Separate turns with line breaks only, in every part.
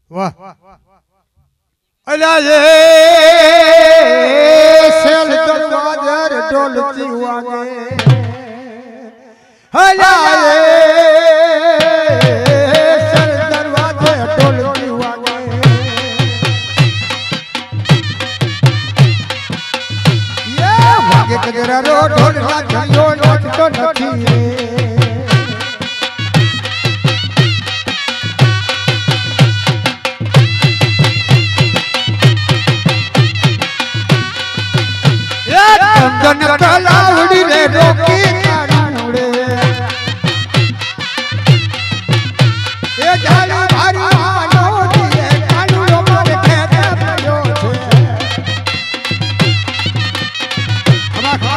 વાહ અલા એ સેલ દરવાજે ઢોલકી વાગે અલા એ સેલ દરવાજે ઢોલકી વાગે યે વાગે કજરા ઢોલ નાચ્યો નાચતો નથી जन कलावड़ी रे रोकी कानूड़े ए जाली भारी आनो दिए कानूड़ो मारे खेते पड़ो छे हमा खा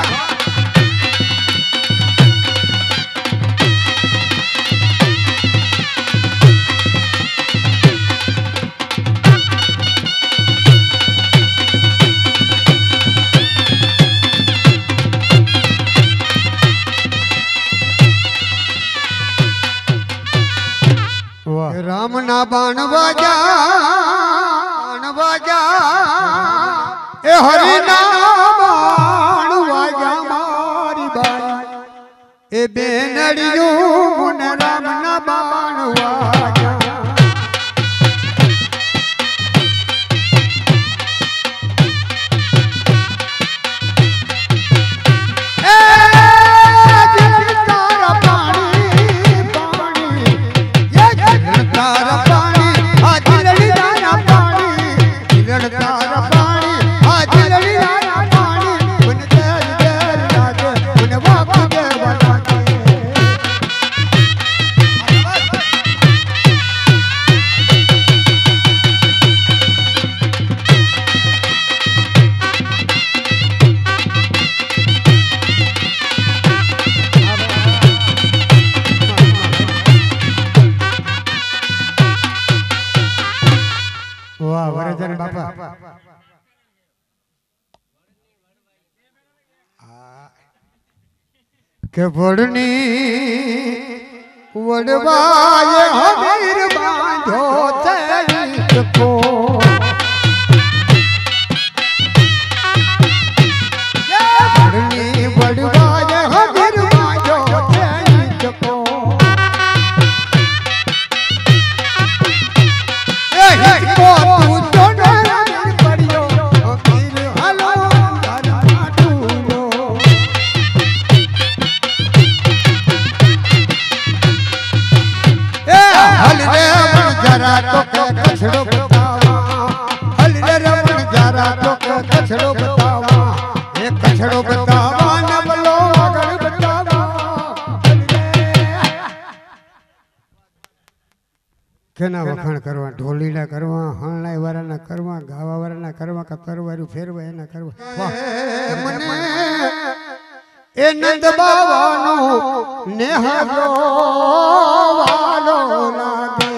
राम ना बाण बाजा ए हरि ना बाण बाजा मारी बाई ए बेनड़ियो मुन राम ना बाण बाजा के वड़नी वड़वाए हमीर बांधो चैत को वड़नी वड़वाए हमीर बांधो चैत को को तू तो न पड़ियो हमीर हलो जरा तो कछड़ो बतावा हल रे रमन जरा तो कछड़ो बतावा ए कछड़ो बतावा न बोलो अगर बतावा केना वखाण करवा ढोली ना करवा हणलाई वाला ना करवा गावा वाला ना करवा कतरवारू फेरवा एना करवा वाह मने ए नंद बाવાનો नेहालो वालो लागे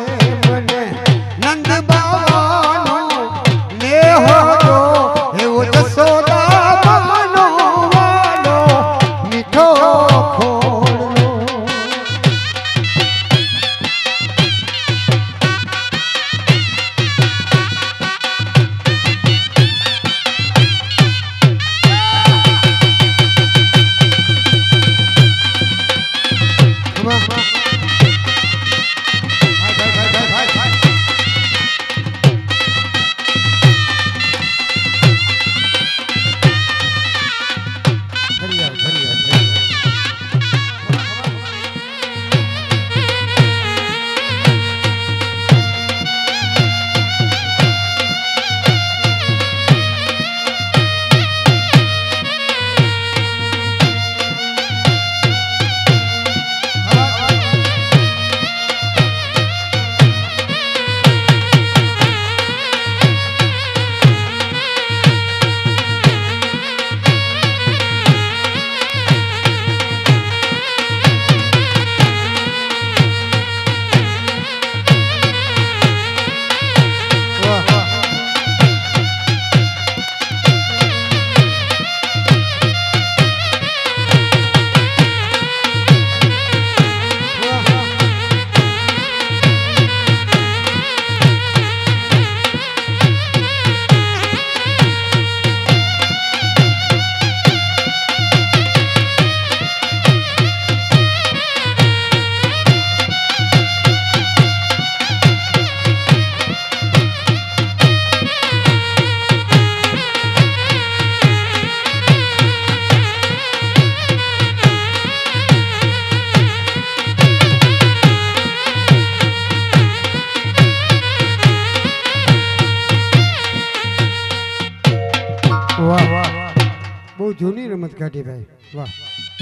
કિંમત કાઢી ભાઈ વાહ